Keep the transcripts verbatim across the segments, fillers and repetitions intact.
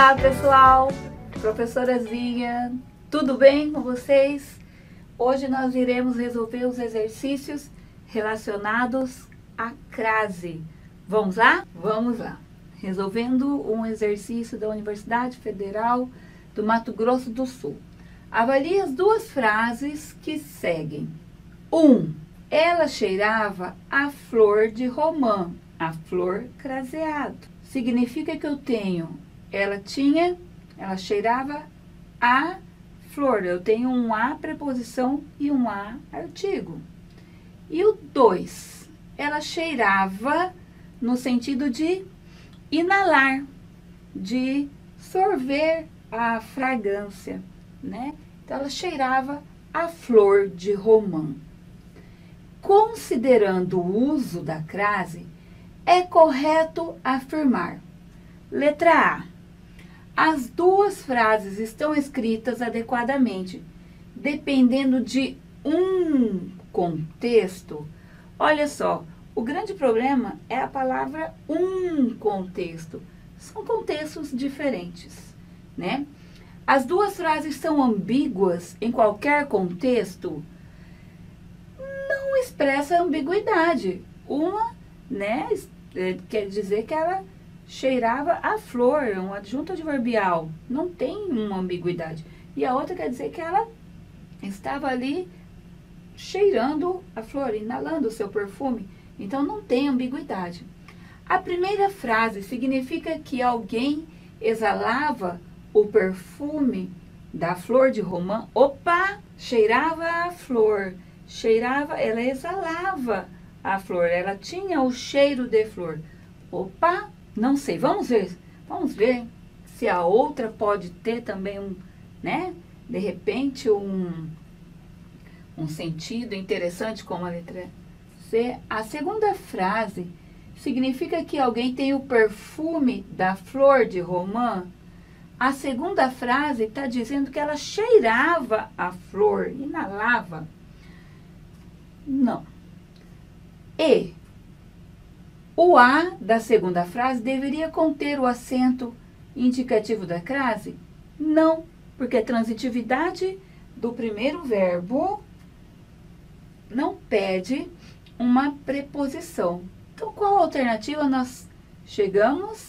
Olá pessoal, professorazinha, tudo bem com vocês? Hoje nós iremos resolver os exercícios relacionados à crase. Vamos lá? Vamos lá. Resolvendo um exercício da Universidade Federal do Mato Grosso do Sul. Avalie as duas frases que seguem. um. Ela cheirava a flor de romã, a flor craseado. Significa que eu tenho, ela tinha, ela cheirava a flor. Eu tenho um a preposição e um a artigo. E o dois, ela cheirava no sentido de inalar, de sorver a fragrância, né? Então, ela cheirava a flor de romã. Considerando o uso da crase, é correto afirmar. Letra A. As duas frases estão escritas adequadamente, dependendo de um contexto. Olha só, o grande problema é a palavra um contexto. São contextos diferentes, né? As duas frases são ambíguas em qualquer contexto? Não expressa ambiguidade. Uma, né, quer dizer que ela cheirava a flor, um adjunto adverbial. Não tem uma ambiguidade. E a outra quer dizer que ela estava ali cheirando a flor, inalando o seu perfume. Então, não tem ambiguidade. A primeira frase significa que alguém exalava o perfume da flor de romã. Opa! Cheirava a flor. Cheirava, ela exalava a flor. Ela tinha o cheiro de flor. Opa! Não sei. Vamos ver. Vamos ver se a outra pode ter também um, né? De repente, um, um sentido interessante como a letra C. A segunda frase significa que alguém tem o perfume da flor de romã. A segunda frase está dizendo que ela cheirava a flor, inalava. Não. E o A da segunda frase deveria conter o acento indicativo da crase? Não, porque a transitividade do primeiro verbo não pede uma preposição. Então, qual alternativa nós chegamos?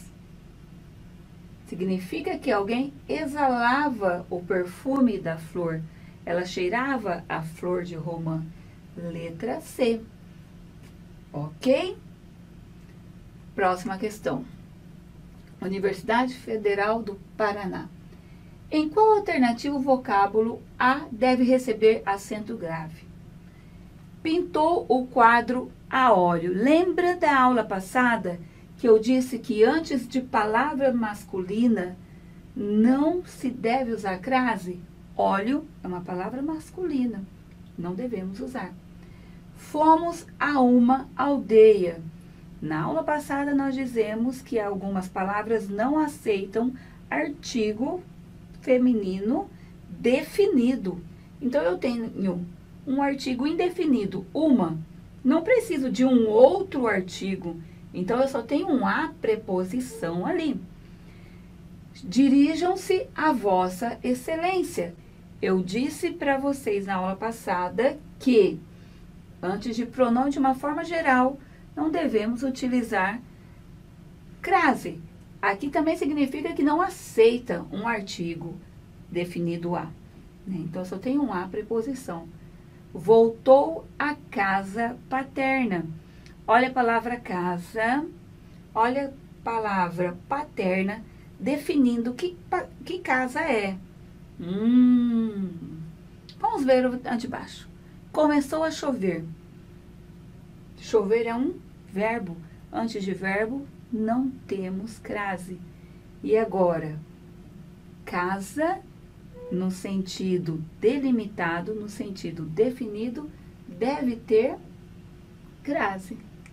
Significa que alguém exalava o perfume da flor. Ela cheirava a flor de romã. Letra C. Ok? Próxima questão. Universidade Federal do Paraná. Em qual alternativa o vocábulo a deve receber acento grave? Pintou o quadro a óleo. Lembra da aula passada que eu disse que antes de palavra masculina não se deve usar crase? Óleo é uma palavra masculina, não devemos usar. Fomos a uma aldeia. Na aula passada nós dizemos que algumas palavras não aceitam artigo feminino definido. Então, eu tenho um artigo indefinido, uma. Não preciso de um outro artigo. Então, eu só tenho um a preposição ali. Dirijam-se a vossa excelência. Eu disse para vocês na aula passada que, antes de pronome de uma forma geral, não devemos utilizar crase. Aqui também significa que não aceita um artigo definido a. Então, só tem um a preposição. Voltou à casa paterna. Olha a palavra casa, olha a palavra paterna, definindo que, que casa é. Hum. Vamos ver o antebaixo. Começou a chover. Chover é um verbo. Antes de verbo, não temos crase. E agora? Casa, no sentido delimitado, no sentido definido, deve ter crase.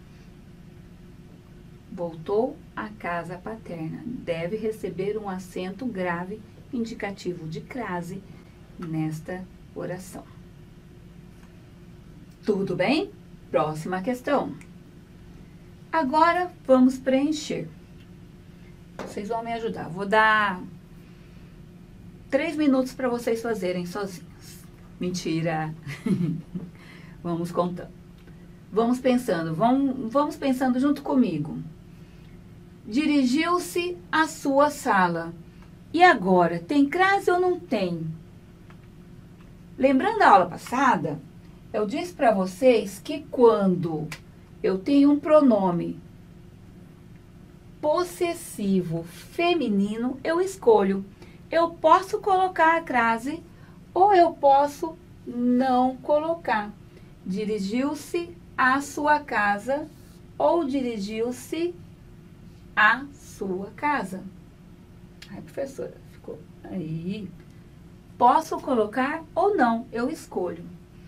Voltou à casa paterna. Deve receber um acento grave indicativo de crase nesta oração. Tudo bem? Próxima questão. Agora, vamos preencher. Vocês vão me ajudar. Vou dar três minutos para vocês fazerem sozinhos. Mentira! Vamos contando. Vamos pensando. Vamos, vamos pensando junto comigo. Dirigiu-se à sua sala. E agora, tem crase ou não tem? Lembrando da aula passada, eu disse para vocês que quando eu tenho um pronome possessivo feminino, eu escolho. Eu posso colocar a crase ou eu posso não colocar. Dirigiu-se à sua casa ou dirigiu-se à sua casa. Ai, professora, ficou aí. Posso colocar ou não, eu escolho.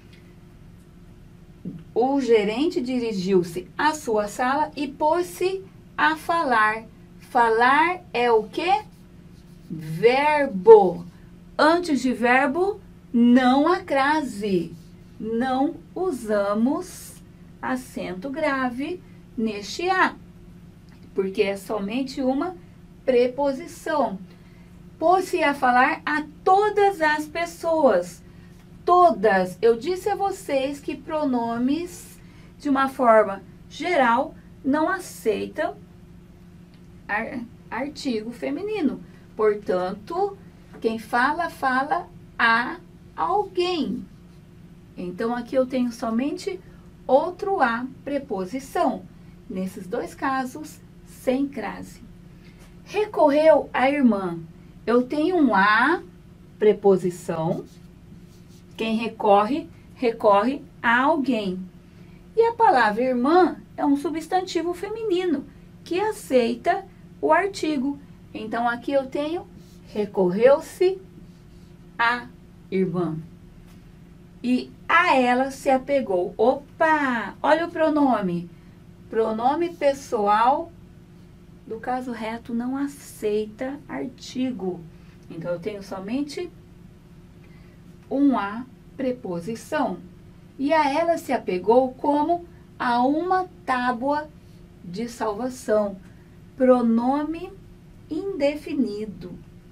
O gerente dirigiu-se à sua sala e pôs-se a falar. Falar é o quê? Verbo. Antes de verbo, não há crase. Não usamos acento grave neste A, porque é somente uma preposição. Pôs-se a falar a todas as pessoas. Todas. Eu disse a vocês que pronomes, de uma forma geral, não aceitam ar, artigo feminino. Portanto, quem fala, fala a alguém. Então, aqui eu tenho somente outro a preposição. Nesses dois casos, sem crase. Recorreu a irmã. Eu tenho um a preposição. Quem recorre, recorre a alguém. E a palavra irmã é um substantivo feminino que aceita o artigo. Então, aqui eu tenho recorreu-se a irmã. E a ela se apegou. Opa! Olha o pronome. Pronome pessoal do caso reto não aceita artigo. Então, eu tenho somente um a preposição. E a ela se apegou como a uma tábua de salvação. Pronome indefinido.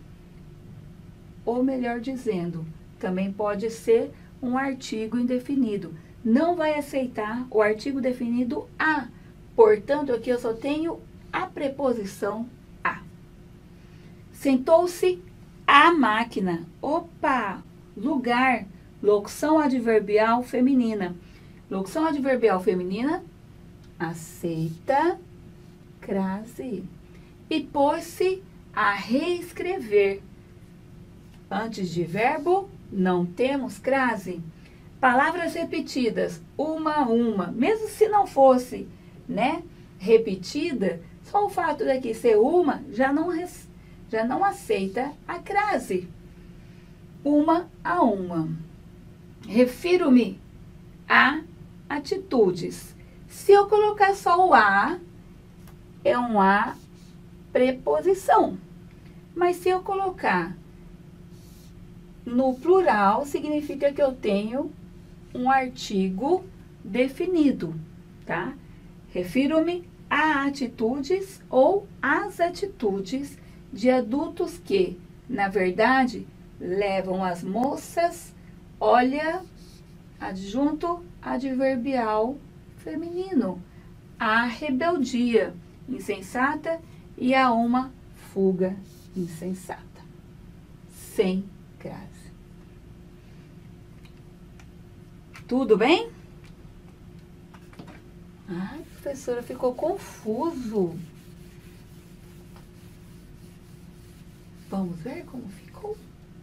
Ou melhor dizendo, também pode ser um artigo indefinido. Não vai aceitar o artigo definido a. Portanto, aqui eu só tenho a preposição a. Sentou-se a máquina. Opa! Lugar. Locução adverbial feminina. Locução adverbial feminina aceita crase. E pôs-se a reescrever. Antes de verbo, não temos crase. Palavras repetidas, uma a uma. Mesmo se não fosse, né, repetida, só o fato daqui ser uma já não, já não aceita a crase. Uma a uma. Refiro-me a atitudes. Se eu colocar só o a, é um a preposição. Mas se eu colocar no plural, significa que eu tenho um artigo definido, tá? Refiro-me a atitudes ou às atitudes de adultos que, na verdade, levam as moças, olha, adjunto adverbial feminino, a rebeldia insensata e a uma fuga insensata. Sem crase. Tudo bem? Ai, professora, ficou confuso. Vamos ver como ficou?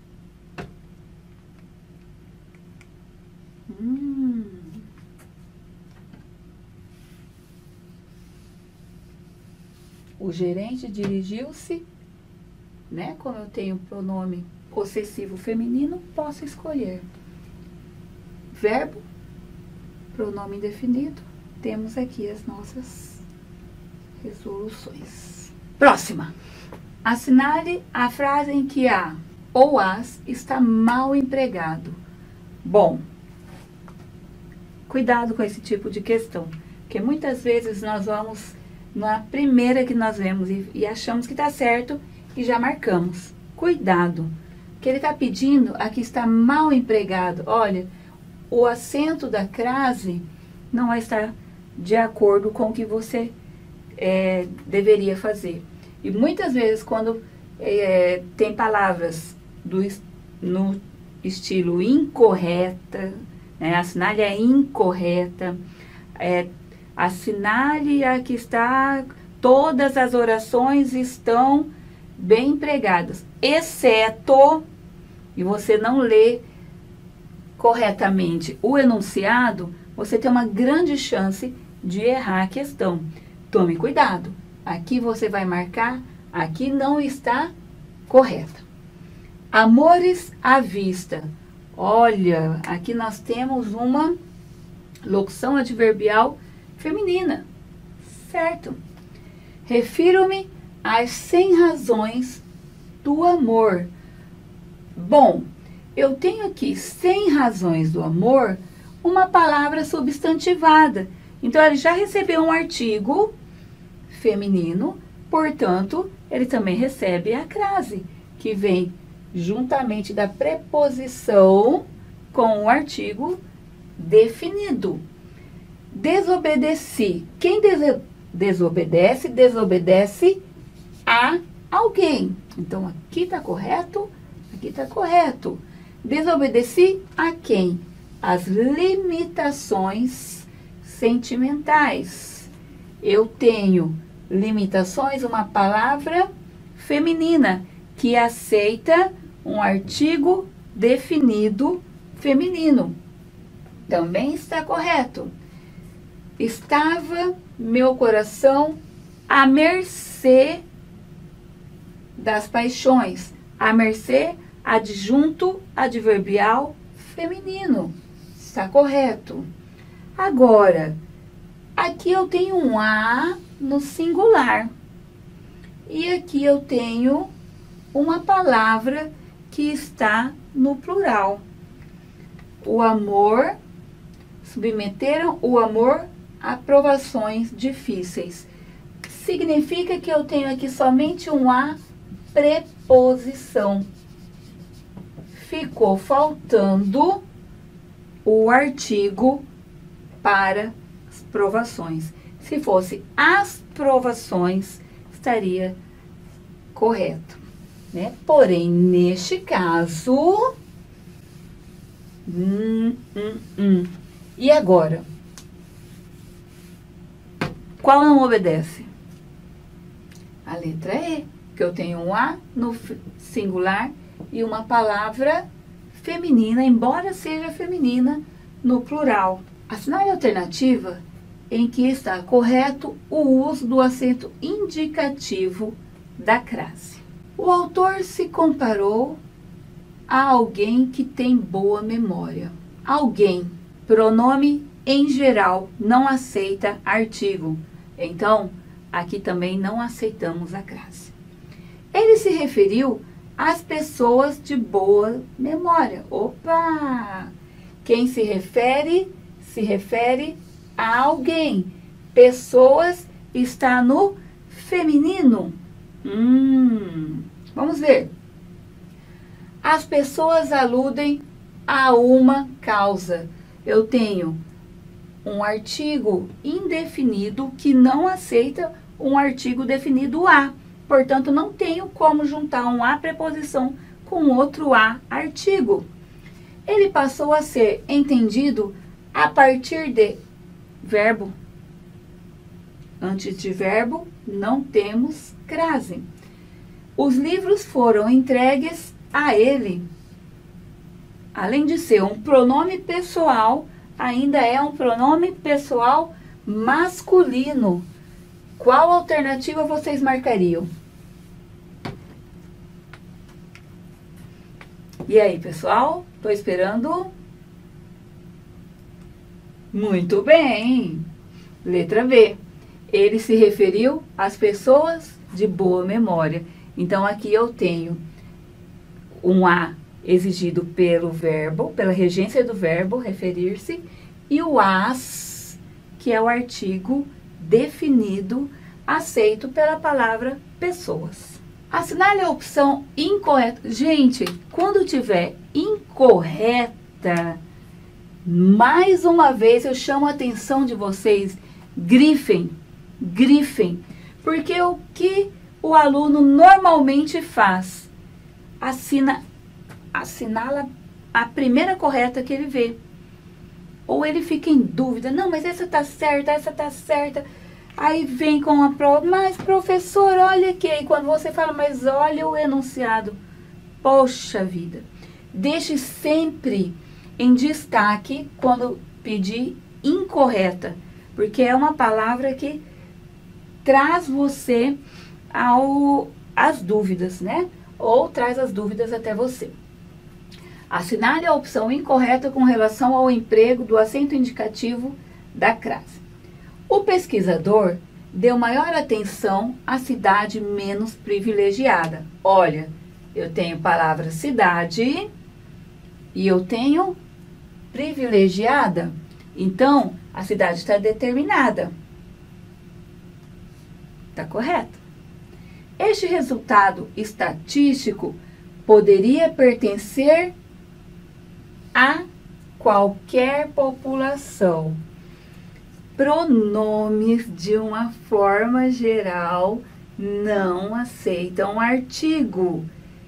Hum. O gerente dirigiu-se, né? Como eu tenho pronome possessivo feminino, posso escolher. Verbo, pronome indefinido. Temos aqui as nossas resoluções. Próxima. Assinale a frase em que a ou as está mal empregado. Bom, cuidado com esse tipo de questão, porque muitas vezes nós vamos na primeira que nós vemos e, e achamos que está certo e já marcamos. Cuidado, que ele está pedindo, aqui está mal empregado. Olha, o acento da crase não vai estar de acordo com o que você é, deveria fazer. E muitas vezes, quando é, tem palavras do, no estilo incorreta, né, assinale é incorreta, é, assinale aqui está, todas as orações estão bem empregadas, exceto, e você não lê corretamente o enunciado, você tem uma grande chance de errar a questão. Tome cuidado. Aqui você vai marcar, aqui não está correto. Amores à vista. Olha, aqui nós temos uma locução adverbial feminina. Certo. Refiro-me às cem razões do amor. Bom, eu tenho aqui cem razões do amor, uma palavra substantivada. Então, ele já recebeu um artigo feminino, portanto, ele também recebe a crase, que vem juntamente da preposição com o artigo definido. Desobedeci. Quem des desobedece, desobedece a alguém. Então, aqui está correto, aqui está correto. Desobedeci a quem? As limitações sentimentais. Eu tenho limitações, uma palavra feminina que aceita um artigo definido feminino. Também está correto. Estava meu coração à mercê das paixões. À mercê, adjunto adverbial feminino. Está correto. Agora, aqui eu tenho um a no singular. E aqui eu tenho uma palavra que está no plural. O amor, submeteram o amor a provações difíceis. Significa que eu tenho aqui somente um a preposição. Ficou faltando o artigo para as provações. Se fosse as provações, estaria correto, né? Porém, neste caso... Hum, hum, hum. E agora? Qual não obedece? A letra E, que eu tenho um A no singular e uma palavra feminina, embora seja feminina, no plural. Assinale a alternativa em que está correto o uso do acento indicativo da crase. O autor se comparou a alguém que tem boa memória. Alguém, pronome em geral, não aceita artigo. Então, aqui também não aceitamos a crase. Ele se referiu às pessoas de boa memória. Opa! Quem se refere, se refere a alguém. Pessoas está no feminino. Hum, vamos ver. As pessoas aludem a uma causa. Eu tenho um artigo indefinido que não aceita um artigo definido a. Portanto, não tenho como juntar um a preposição com outro a artigo. Ele passou a ser entendido a partir de verbo. Antes de verbo, não temos crase. Os livros foram entregues a ele. Além de ser um pronome pessoal, ainda é um pronome pessoal masculino. Qual alternativa vocês marcariam? E aí, pessoal? Estou esperando. Muito bem. Letra B. Ele se referiu às pessoas de boa memória. Então, aqui eu tenho um A exigido pelo verbo, pela regência do verbo, referir-se, e o as, que é o artigo definido aceito pela palavra pessoas. Assinale a opção incorreta. Gente, quando tiver incorreta, mais uma vez eu chamo a atenção de vocês, grifem, grifem, porque o que o aluno normalmente faz? Assina, assinala a primeira correta que ele vê. Ou ele fica em dúvida, não, mas essa tá certa, essa tá certa. Aí vem com a prova, mas professor, olha aqui. E quando você fala, mas olha o enunciado. Poxa vida, deixe sempre em destaque quando pedir incorreta, porque é uma palavra que traz você ao, as dúvidas, né? Ou traz as dúvidas até você. Assinale a opção incorreta com relação ao emprego do acento indicativo da crase. O pesquisador deu maior atenção à cidade menos privilegiada. Olha, eu tenho palavra cidade e eu tenho privilegiada. Então, a cidade está determinada. Está correto? Este resultado estatístico poderia pertencer a qualquer população. Pronomes, de uma forma geral, não aceitam artigo.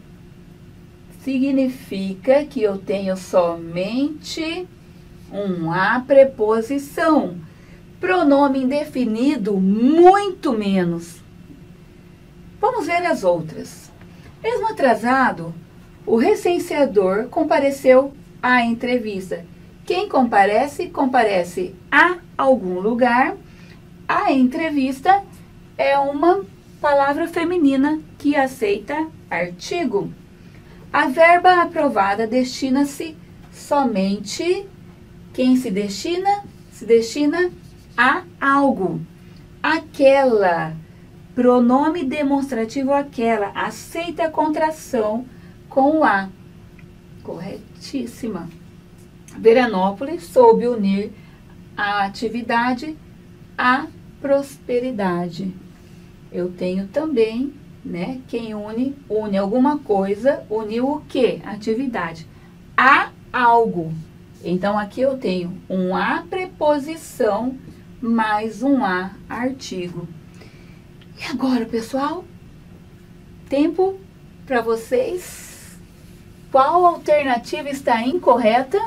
Significa que eu tenho somente uma preposição. Pronome indefinido, muito menos. Vamos ver as outras. Mesmo atrasado, o recenseador compareceu à entrevista. Quem comparece, comparece a algum lugar. A entrevista é uma palavra feminina que aceita artigo. A verba aprovada destina-se somente, quem se destina? Se destina a algo. Aquela, pronome demonstrativo aquela, aceita a contração com o a. Corretíssima. Veranópolis soube unir a atividade à prosperidade. Eu tenho também, né, quem une, une alguma coisa, uniu o quê? Atividade. A algo. Então, aqui eu tenho um a preposição mais um a artigo. E agora, pessoal, tempo para vocês. Qual alternativa está incorreta?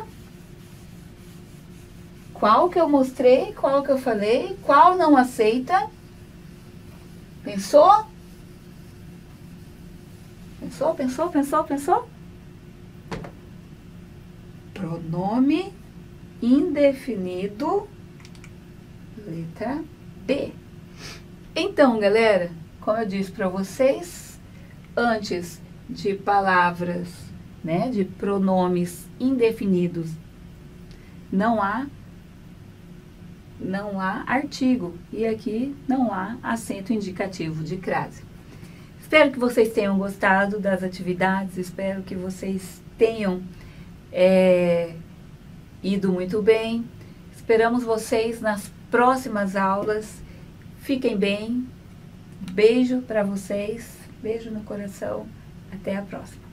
Qual que eu mostrei? Qual que eu falei? Qual não aceita? Pensou? Pensou, pensou, pensou, pensou? Pronome indefinido, letra B. Então, galera, como eu disse para vocês, antes de palavras, né, de pronomes indefinidos, não há não há artigo e aqui não há acento indicativo de crase. Espero que vocês tenham gostado das atividades, espero que vocês tenham é, ido muito bem. Esperamos vocês nas próximas aulas. Fiquem bem. Beijo para vocês, beijo no coração. Até a próxima.